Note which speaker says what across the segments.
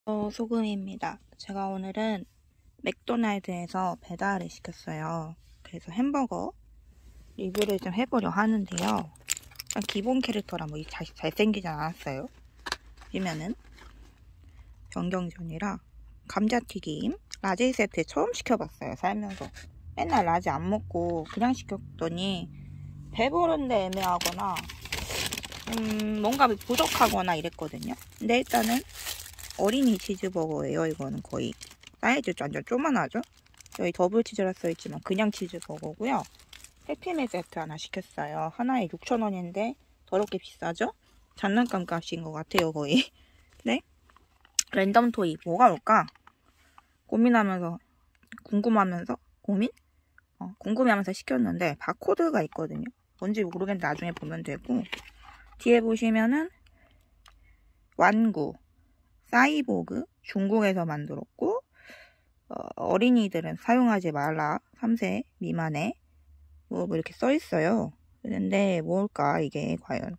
Speaker 1: 소금입니다. 제가 오늘은 맥도날드에서 배달을 시켰어요. 그래서 햄버거 리뷰를 좀 해보려 하는데요. 기본 캐릭터랑 뭐 잘생기지 않았어요. 보면은 변경전이라 감자튀김 라지 세트 처음 시켜봤어요. 살면서 맨날 라지 안 먹고 그냥 시켰더니 배부른데 애매하거나 뭔가 부족하거나 이랬거든요. 근데 일단은 어린이 치즈버거예요. 이거는 거의 사이즈 완전 조그만하죠. 여기 더블 치즈라 써있지만 그냥 치즈버거고요. 해피밀 세트 하나 시켰어요. 하나에 6,000원인데 더럽게 비싸죠? 장난감 값인 것 같아요 거의. 네? 랜덤 토이 뭐가 올까? 궁금해하면서 시켰는데 바코드가 있거든요. 뭔지 모르겠는데 나중에 보면 되고, 뒤에 보시면은 완구 사이보그 중국에서 만들었고, 어린이들은 사용하지 말라 3세 미만에 뭐 이렇게 써있어요. 근데 뭘까 이게 과연.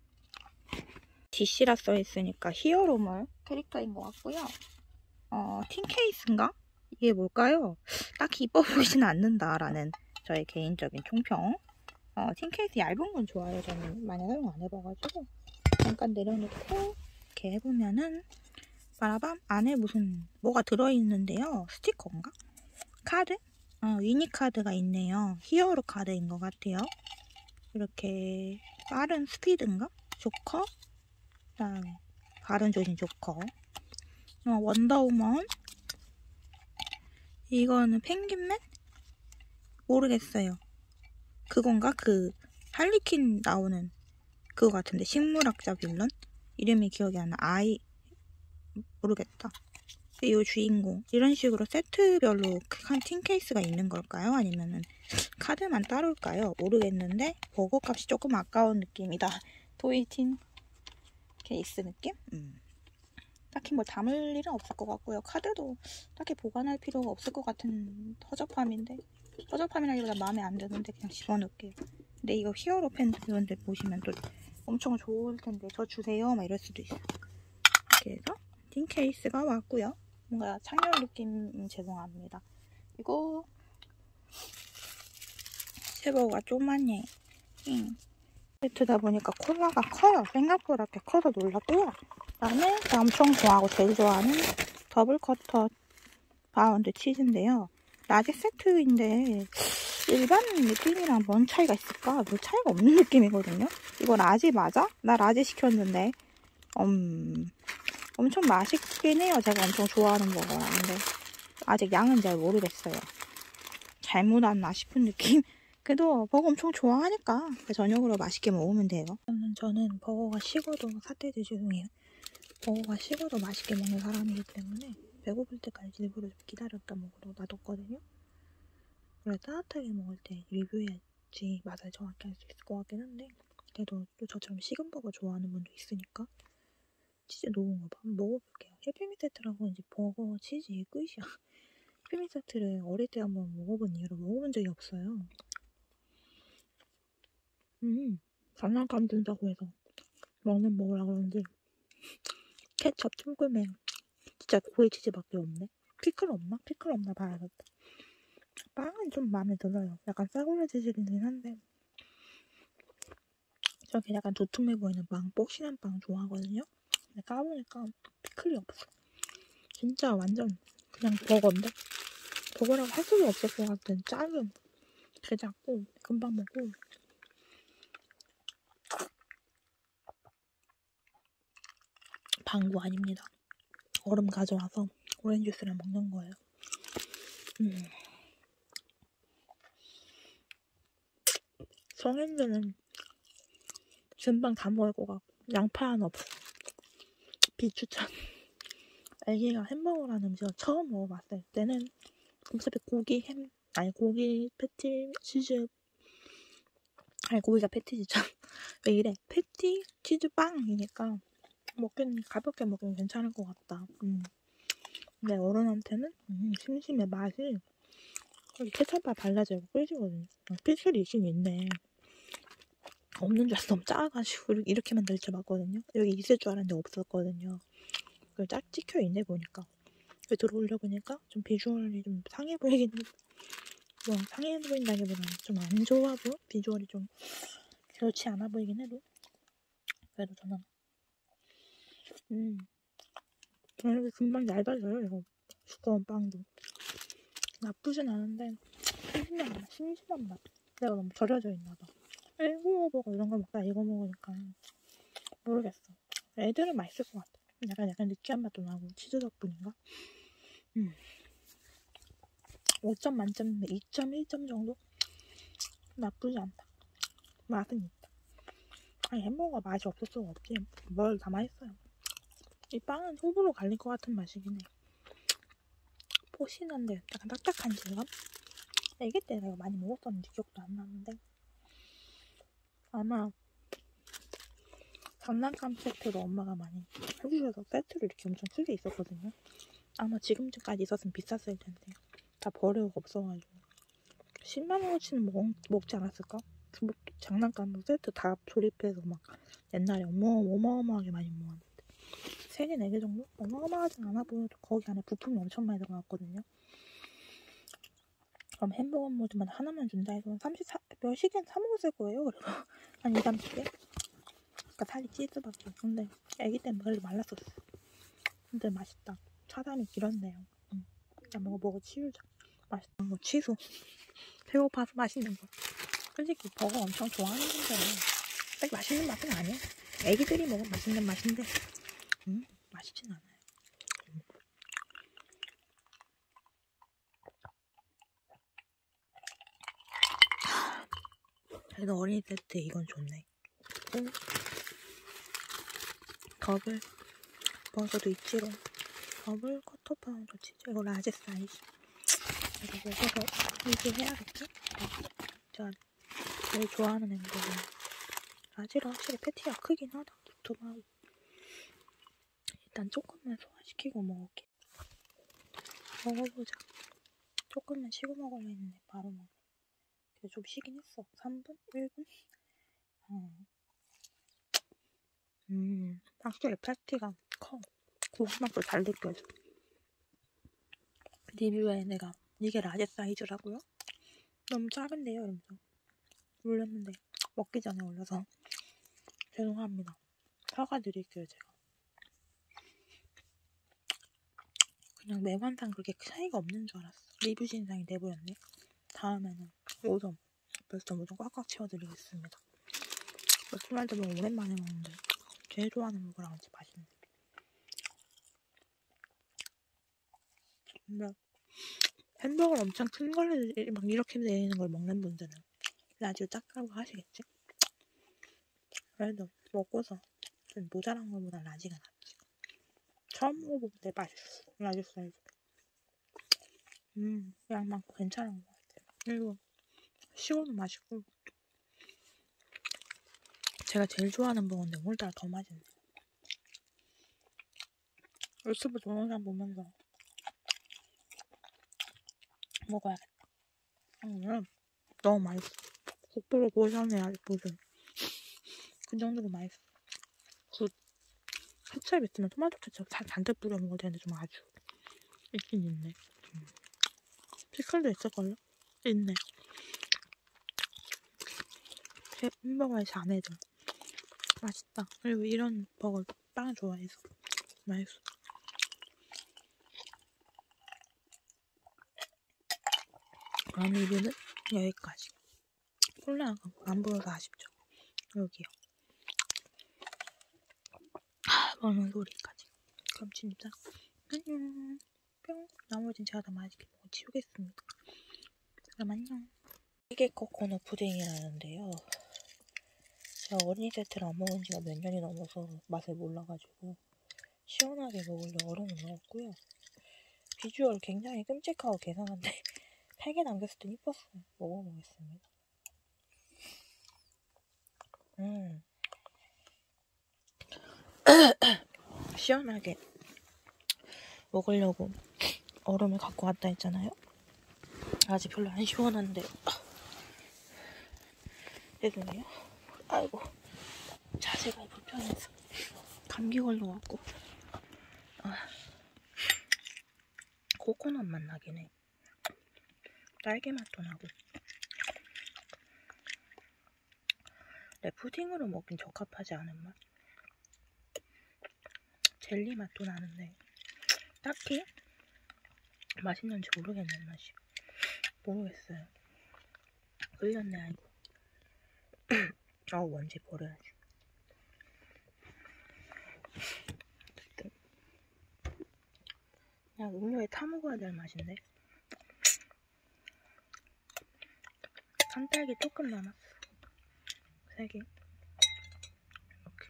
Speaker 1: DC라 써있으니까 히어로물 캐릭터인 것 같고요. 틴 케이스인가? 이게 뭘까요? 딱히 이뻐 보이진 않는다라는 저의 개인적인 총평. 틴 케이스 얇은 건 좋아요. 저는 많이 사용 안 해봐가지고. 잠깐 내려놓고 이렇게 해보면은 빠라밤, 안에 뭐가 들어있는데요. 스티커인가? 카드? 위니 카드가 있네요. 히어로 카드인 것 같아요. 이렇게 빠른 스피드인가? 조커? 그다음에 발음 조심 조커. 원더우먼. 이거는 펭귄맨? 모르겠어요. 그건가? 그 할리퀸 나오는 그거 같은데, 식물학자 빌런? 이름이 기억이 안 나. 모르겠다. 이 주인공. 이런 식으로 세트별로 한 틴 케이스가 있는 걸까요? 아니면은 카드만 따로일까요? 모르겠는데 버거 값이 조금 아까운 느낌이다. 토이 틴 케이스 느낌? 딱히 뭐 담을 일은 없을 것 같고요. 카드도 딱히 보관할 필요가 없을 것 같은 허접함이라기보다 마음에 안 드는데 그냥 집어넣을게요. 근데 이거 히어로 팬분들 보시면 또 엄청 좋을 텐데 저 주세요 막 이럴 수도 있어요. 이렇게 해서 틴 케이스가 왔고요. 뭔가 창렬 느낌 죄송합니다. 이거 쉐버가 조그맣네. 세트다 보니까 콜라가 커요. 생각보다 꽤 커서 놀랐고요. 그다음에 제가 엄청 좋아하고 제일 좋아하는 더블 커터 바운드 치즈인데요. 라지 세트인데 일반 느낌이랑 뭔 차이가 있을까? 별 차이가 없는 느낌이거든요. 이거 라지 맞아? 나 라지 시켰는데 엄청 맛있긴 해요. 제가 엄청 좋아하는 버거라. 근데 아직 양은 잘 모르겠어요. 잘못 왔나 싶은 느낌? 그래도 버거 엄청 좋아하니까 저녁으로 맛있게 먹으면 돼요. 저는 버거가 식어도 죄송해요. 버거가 식어도 맛있게 먹는 사람이기 때문에 배고플 때까지 일부러 좀 기다렸다 먹으러 놔뒀거든요. 원래 따뜻하게 먹을 때 리뷰해야지 맛을 정확히 알 수 있을 것 같긴 한데, 그래도 또 저처럼 식은 버거 좋아하는 분도 있으니까 치즈 녹은 거 한번 먹어볼게요. 해피밀 세트라고 이제 버거 치즈의 끝이야. 해피밀 세트를 어릴 때 한번 먹어본 이후로 먹어본 적이 없어요. 장난감 든다고 해서 먹으려고 그러는데 케첩 tum금에 진짜 고기 치즈밖에 없네. 피클 없나 봐야겠다. 빵은 좀 마음에 들어요. 약간 싸구려지지긴 한데 저렇게 약간 두툼해 보이는 빵, 복신한 빵 좋아하거든요. 근데 까보니까 피클이 없어. 진짜 완전 그냥 버거인데? 버거라고 할 수도 없을 것 같은 작은 게 작고 금방 먹고. 방구 아닙니다. 얼음 가져와서 오렌지 주스를 먹는 거예요. 성인들은 금방 다 먹을 것 같고 양파는 없어. 비추천. 애기가 햄버거라는 음식을 처음 먹어봤을 때는 어차피 고기 패티 치즈, 고기가 패티지죠. 왜 이래? 패티 치즈 빵이니까 가볍게 먹기는 괜찮을 것 같다. 근데 어른한테는 심심해. 맛이 여기 케첩밥 발라져 있고 끓이거든요. 피클이 있긴 있네. 없는 줄 알았어. 너무 작아가지고 이렇게 만들 줄 알았거든요. 여기 있을 줄 알았는데 없었거든요. 그 짝 찍혀있네 보니까. 들어올려 보니까 좀 비주얼이 좀 상해 보이긴 해. 뭐 상해 보인다기보다는 좀 안 좋아 보여? 비주얼이 좀 좋지 않아 보이긴 해도. 그래도 저는 이렇게 금방 얇아져요. 이거 두꺼운 빵도 나쁘진 않은데 심심한 맛. 내가 너무 절여져 있나봐. 일구어버거 이런 거 먹다 이거 먹으니까 모르겠어. 애들은 맛있을 것 같아. 약간 느끼한 맛도 나고 치즈 덕분인가? 5점 만점에 2.1점 정도? 나쁘지 않다. 맛은 있다. 아니 햄버거가 맛이 없을 수가 없지. 뭘 다 맛있어요. 이 빵은 호불호 갈릴 것 같은 맛이긴 해. 포신한데 약간 딱딱한 질감? 애기 때 내가 많이 먹었었는지 기억도 안 나는데 아마 장난감 세트로 엄마가 많이 해주셔서 세트를 이렇게 엄청 크게 있었거든요. 아마 지금까지 있었으면 비쌌을 텐데 다 버리고 없어가지고 10만원어치는 먹지 않았을까? 장난감 세트 다 조립해서 막 옛날에 어마어마하게 많이 모았는데 3개, 4개 정도? 어마어마하진 않아 보여도 거기 안에 부품이 엄청 많이 들어갔거든요. 그럼 햄버거 모드만 하나만 준다 해서 몇 시간 사 먹었을 거예요. 그래서 한 2, 30개? 그러니까 살이 찌스밖에. 근데 애기 때는 별로 말랐었어. 근데 맛있다. 차단이 길었네요. 그냥 먹어 치우자. 맛있다. 뭐 취소. 배고파서 맛있는 거. 솔직히 버거 엄청 좋아하는 건데 딱 맛있는 맛은 아니야. 애기들이 먹으면 맛있는 맛인데 맛있진 않아요. 그래도 어린이 세트 이건 좋네. 더블 버거도 있지롱. 더블 커터 파운드 치즈. 이거 라지 사이즈. 이거 먹어서 리뷰해야겠죠? 제가 제일 좋아하는 햄버거. 라지로 확실히 패티가 크긴 하다. 두툼하고. 일단 조금만 소화시키고 먹을게. 먹어보자. 조금만 쉬고 먹으려 했는데 바로 먹네. 그래서 좀 쉬긴 했어. 3분? 1분? 확실히 패티가 커. 고구마도 잘 느껴져. 리뷰에 내가 이게 라지 사이즈라고요? 너무 작은데요? 이러면서 올렸는데 먹기 전에 올려서 죄송합니다. 사과드릴게요. 제가 그냥 내관상 그렇게 차이가 없는 줄 알았어. 리뷰 진상이 내보였네. 다음에는 5점 벌써 5점 꽉꽉 채워드리겠습니다. 맥주말도 너무 오랜만에 먹는데 제일 좋아하는 거랑 같이 맛있네. 근데 햄버거를 엄청 큰 걸로 막 이렇게 내리는 걸 먹는 분들은 라지로 작다고 하시겠지? 그래도 먹고서 좀 모자란 거보다 라지가 낫지. 처음 먹어보는데 맛있어. 라지 사이즈. 양 많고 괜찮은 것 같아요. 그리고 시원도 맛있고 제가 제일 좋아하는 버거인데 오늘따라 더 맛있네. 유튜브 동영상 보면서 먹어야겠다. 너무 맛있어. 국보로 보셔내야지 보세요. 그 정도로 맛있어. 케첩 있으면 토마토 케첩 잔뜩 뿌려 먹어도 되는데 좀 아주 있긴 있네. 피클도 있을걸요? 있네. 햄버거의 자매들. 맛있다. 그리고 이런 버거 빵 좋아해서 맛있어. 그럼 리뷰는 여기까지. 콜라가 안 보여서 아쉽죠. 여기요. 먹는 소리까지. 그럼 진짜 안녕. 뿅. 나머지는 제가 다 맛있게 먹어 치우겠습니다. 그럼 안녕. 이게 코코넛 푸딩이라는데요. 제가 어린이 세트를 안 먹은 지가 몇 년이 넘어서 맛을 몰라가지고 시원하게 먹으려 얼음을 넣었고요. 비주얼 굉장히 끔찍하고 괴상한데 3개 남겼을 땐 이뻤어요. 먹어보겠습니다. 시원하게 먹으려고 얼음을 갖고 왔다 했잖아요. 아직 별로 안 시원한데 죄송해요. 아이고 자세가 불편해서 감기 걸려갖고 코코넛 맛 나긴 해. 딸기 맛도 나고. 근데 푸딩으로 먹긴 적합하지 않은 맛? 젤리 맛도 나는데 딱히 맛있는지 모르겠네. 맛이 모르겠어요. 흘렸네. 아이고. 먼지 버려야지. 어쨌든 그냥 음료에 타 먹어야 될 맛인데. 한 딸기 조금 남았어. 3개. 이렇게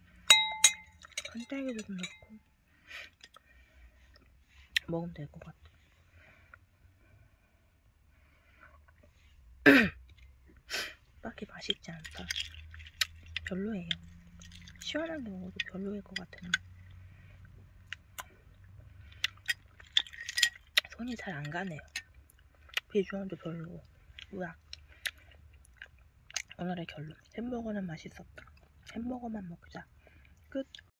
Speaker 1: 한 딸기 좀 넣고 먹으면 될 것 같아. 딱히 맛있지 않다. 별로예요. 시원하게 먹어도 별로일 것 같은 맛. 손이 잘 안 가네요. 비주얼도 별로고. 뭐야. 오늘의 결론. 햄버거는 맛있었다. 햄버거만 먹자. 끝.